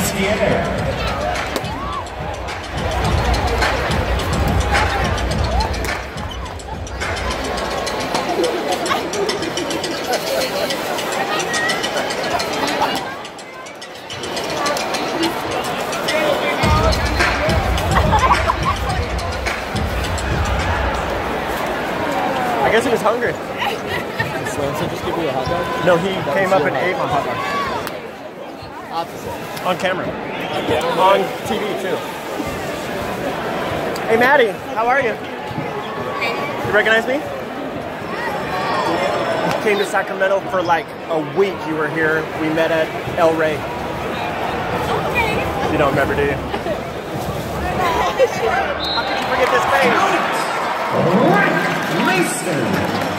I guess he was hungry. Slamson just give you a hot dog? No, he came up and ate my hot dog. Opposite. On camera. On TV too. Hey Maddie, how are you? You recognize me? You came to Sacramento for like a week. You were here. We met at El Rey. Okay. You don't remember, do you? How could you forget this face? Mason.